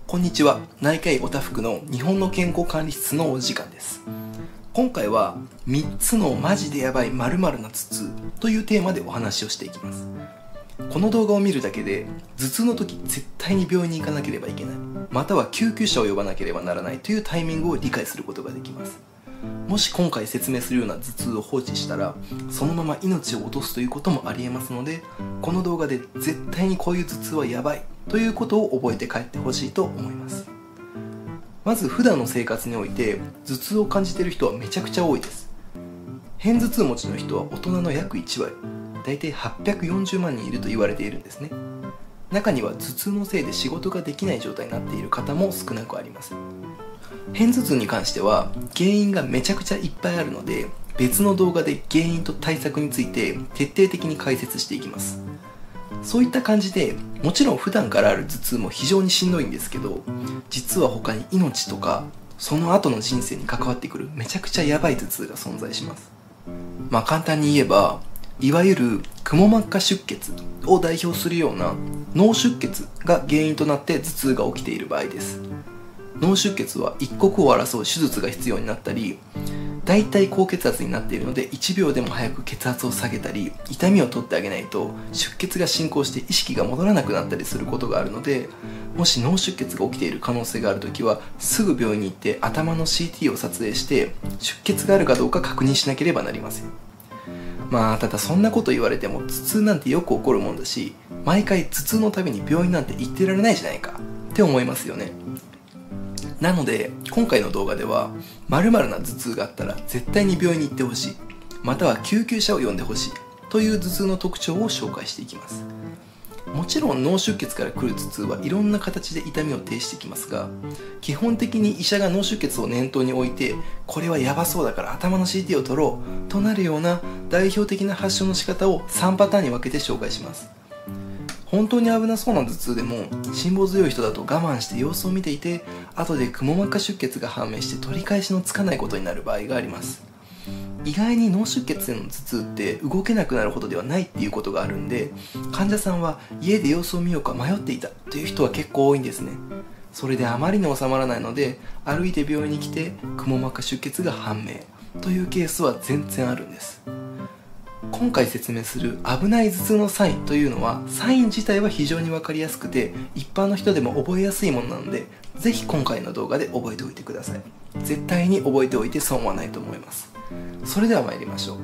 こんにちは。内科医おたふくの日本の健康管理室のお時間です。今回は3つのマジでやばい〇〇な頭痛というテーマでお話をしていきます。この動画を見るだけで頭痛の時絶対に病院に行かなければいけない、または救急車を呼ばなければならないというタイミングを理解することができます。もし今回説明するような頭痛を放置したらそのまま命を落とすということもありえますので、この動画で絶対にこういう頭痛はやばいということを覚えて帰ってほしいと思います。まず普段の生活において頭痛を感じている人はめちゃくちゃ多いです。片頭痛持ちの人は大人の約1割、だいたい840万人いると言われているんですね。中には頭痛のせいで仕事ができない状態になっている方も少なくありません。片頭痛に関しては原因がめちゃくちゃいっぱいあるので、別の動画で原因と対策について徹底的に解説していきます。そういった感じで、もちろん普段からある頭痛も非常にしんどいんですけど、実は他に命とかその後の人生に関わってくるめちゃくちゃやばい頭痛が存在します。簡単に言えば、いわゆるくも膜下出血を代表するような脳出血が原因となって頭痛が起きている場合です。脳出血は一刻を争う手術が必要になったり、大体高血圧になっているので1秒でも早く血圧を下げたり、痛みを取ってあげないと出血が進行して意識が戻らなくなったりすることがあるので、もし脳出血が起きている可能性があるときはすぐ病院に行って頭の CT を撮影して出血があるかどうか確認しなければなりません。ただそんなこと言われても頭痛なんてよく起こるもんだし、毎回頭痛のために病院なんて行ってられないじゃないかって思いますよね。なので今回の動画では〇〇な頭痛があったら絶対に病院に行ってほしい、または救急車を呼んでほしいという頭痛の特徴を紹介していきます。もちろん脳出血から来る頭痛はいろんな形で痛みを呈してきますが、基本的に医者が脳出血を念頭に置いて、これはヤバそうだから頭の CT を取ろうとなるような代表的な発症の仕方を3パターンに分けて紹介します。本当に危なそうな頭痛でも辛抱強い人だと我慢して様子を見ていて、後でくも膜下出血が判明して取り返しのつかないことになる場合があります。意外に脳出血での頭痛って動けなくなるほどではないっていうことがあるんで、患者さんは家で様子を見ようか迷っていたという人は結構多いんですね。それであまりに収まらないので歩いて病院に来てくも膜下出血が判明というケースは全然あるんです。今回説明する危ない頭痛のサインというのは、サイン自体は非常に分かりやすくて一般の人でも覚えやすいものなので、ぜひ今回の動画で覚えておいてください。絶対に覚えておいて損はないと思います。それでは参りましょう。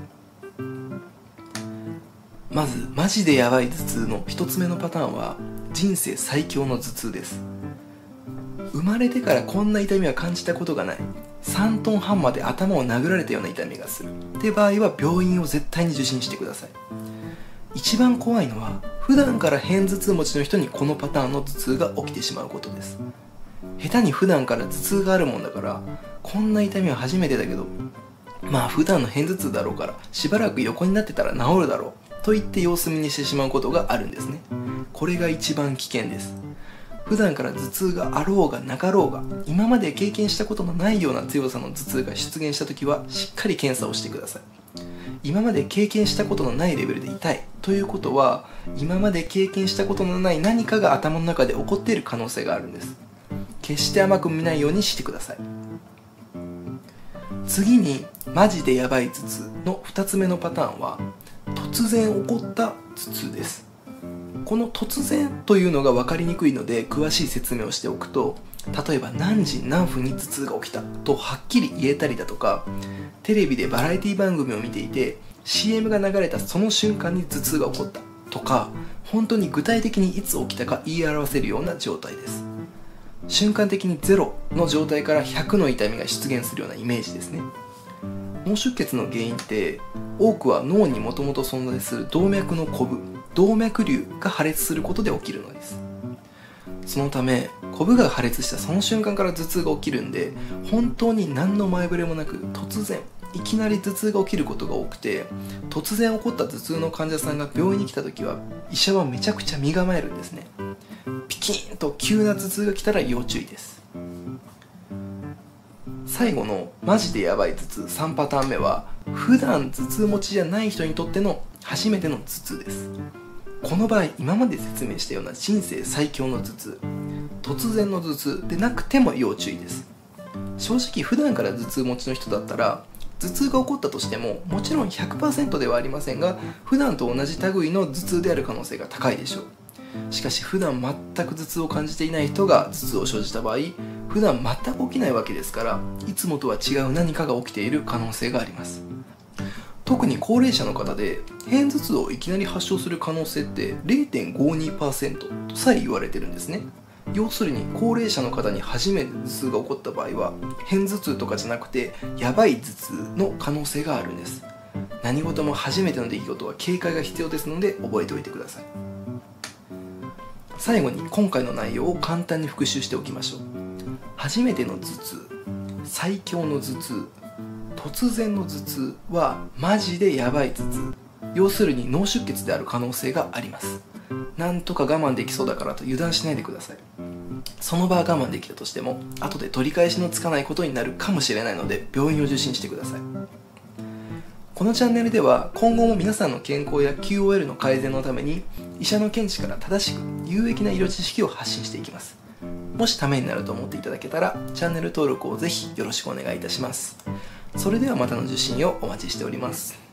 まずマジでやばい頭痛の1つ目のパターンは人生最強の頭痛です。生まれてからこんな痛みは感じたことがない、3トン半まで頭を殴られたような痛みがするって場合は病院を絶対に受診してください。一番怖いのは普段から片頭痛持ちの人にこのパターンの頭痛が起きてしまうことです。下手に普段から頭痛があるもんだから、こんな痛みは初めてだけど普段の片頭痛だろうからしばらく横になってたら治るだろうと言って様子見にしてしまうことがあるんですね。これが一番危険です。普段から頭痛があろうがなかろうが、今まで経験したことのないような強さの頭痛が出現した時はしっかり検査をしてください。今まで経験したことのないレベルで痛いということは、今まで経験したことのない何かが頭の中で起こっている可能性があるんです。決して甘く見ないようにしてください。次にマジでやばい頭痛の2つ目のパターンは突然起こった頭痛です。この突然というのが分かりにくいので詳しい説明をしておくと、例えば何時何分に頭痛が起きたとはっきり言えたりだとか、テレビでバラエティ番組を見ていて CM が流れたその瞬間に頭痛が起こったとか、本当に具体的にいつ起きたか言い表せるような状態です。瞬間的に0の状態から100の痛みが出現するようなイメージですね。脳出血の原因って多くは脳にもともと存在する動脈のコブ、動脈瘤が破裂することで起きるのです。そのためコブが破裂したその瞬間から頭痛が起きるんで、本当に何の前触れもなく突然いきなり頭痛が起きることが多くて、突然起こった頭痛の患者さんが病院に来た時は医者はめちゃくちゃ身構えるんですね。ピキーンと急な頭痛が来たら要注意です。最後のマジでやばい頭痛3パターン目は、普段頭痛持ちじゃない人にとっての初めての頭痛です。この場合今まで説明したような人生最強の頭痛、 突然の頭痛でなくても要注意です。正直普段から頭痛持ちの人だったら頭痛が起こったとしてももちろん 100% ではありませんが、普段と同じ類の頭痛である可能性が高いでしょう。しかし普段全く頭痛を感じていない人が頭痛を生じた場合、普段全く起きないわけですから、いつもとは違う何かが起きている可能性があります。特に高齢者の方で片頭痛をいきなり発症する可能性って 0.52% とさえ言われてるんですね。要するに高齢者の方に初めて頭痛が起こった場合は片頭痛とかじゃなくてやばい頭痛の可能性があるんです。何事も初めての出来事は警戒が必要ですので覚えておいてください。最後に今回の内容を簡単に復習しておきましょう。初めての頭痛、最強の頭痛、突然の頭痛はマジでやばい頭痛、要するに脳出血である可能性があります。なんとか我慢できそうだからと油断しないでください。その場は我慢できたとしても後で取り返しのつかないことになるかもしれないので病院を受診してください。このチャンネルでは今後も皆さんの健康や QOL の改善のために医者の見地から正しく有益な医療知識を発信していきます。もしためになると思っていただけたらチャンネル登録をぜひよろしくお願いいたします。それではまたの受診をお待ちしております。